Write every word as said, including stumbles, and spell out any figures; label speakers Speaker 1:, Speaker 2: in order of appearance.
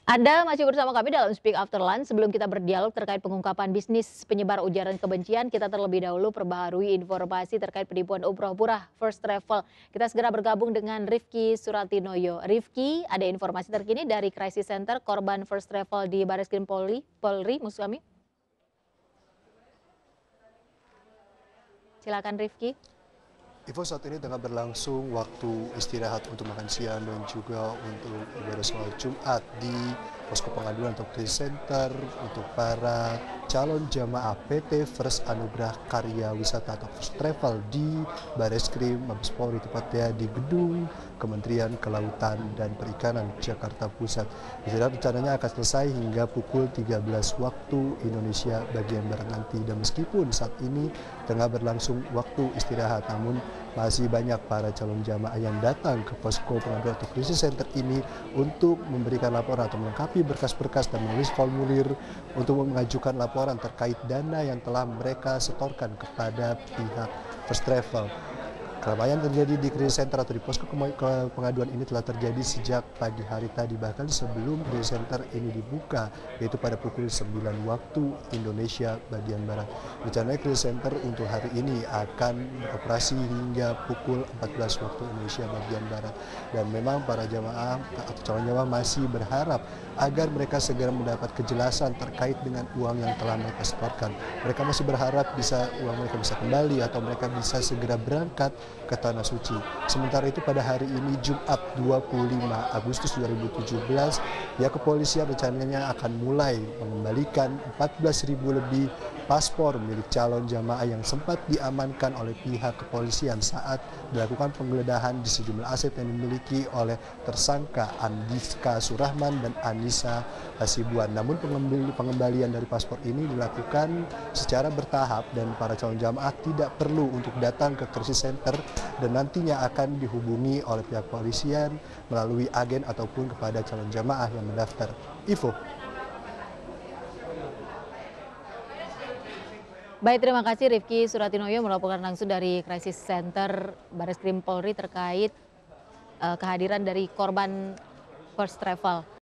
Speaker 1: Anda masih bersama kami dalam Speak After Lunch. Sebelum kita berdialog terkait pengungkapan bisnis penyebar ujaran kebencian, kita terlebih dahulu perbaharui informasi terkait penipuan umroh murah First Travel. Kita segera bergabung dengan Rifki Suratinoyo. Rifki, ada informasi terkini dari Crisis Center korban First Travel di Barreskrim Polri, Polri, maksud kami. Silakan Rifki.
Speaker 2: Ivo, saat ini tengah berlangsung waktu istirahat untuk makan siang dan juga untuk ibadah sholat Jumat di posko pengaduan atau crisis center untuk para calon jamaah P T First Anugerah Karya Wisata atau First Travel di Barreskrim Mabes Polri, tepatnya di gedung Kementerian Kelautan dan Perikanan Jakarta Pusat. Istirahat rencananya akan selesai hingga pukul tiga belas waktu Indonesia bagian Barat nanti, dan meskipun saat ini tengah berlangsung waktu istirahat, namun masih banyak para calon jamaah yang datang ke posko pengaduan atau crisis center ini untuk memberikan laporan atau melengkapi berkas-berkas dan menulis formulir untuk mengajukan laporan terkait dana yang telah mereka setorkan kepada pihak First Travel. Keramaian terjadi di crisis center atau di posko pengaduan ini telah terjadi sejak pagi hari tadi, bahkan sebelum crisis center ini dibuka, yaitu pada pukul sembilan waktu Indonesia bagian Barat. Rencananya crisis center untuk hari ini akan beroperasi hingga pukul empat belas waktu Indonesia bagian Barat. Dan memang para jamaah atau calon jamaah masih berharap agar mereka segera mendapat kejelasan terkait dengan uang yang telah mereka setorkan. Mereka masih berharap bisa uang mereka bisa kembali atau mereka bisa segera berangkat ke Tanah Suci. Sementara itu pada hari ini Jumat dua puluh lima Agustus dua ribu tujuh belas, pihak kepolisian rencananya akan mulai mengembalikan empat belas ribu lebih paspor milik calon jamaah yang sempat diamankan oleh pihak kepolisian saat dilakukan penggeledahan di sejumlah aset yang dimiliki oleh tersangka Andika Surahman dan Anissa Hasibuan. Namun pengembalian dari paspor ini dilakukan secara bertahap dan para calon jamaah tidak perlu untuk datang ke crisis center dan nantinya akan dihubungi oleh pihak kepolisian melalui agen ataupun kepada calon jamaah yang mendaftar. Ivo.
Speaker 1: Baik, terima kasih Rifki Suratinoyo melaporkan langsung dari Crisis Center Barreskrim Polri terkait uh, kehadiran dari korban First Travel.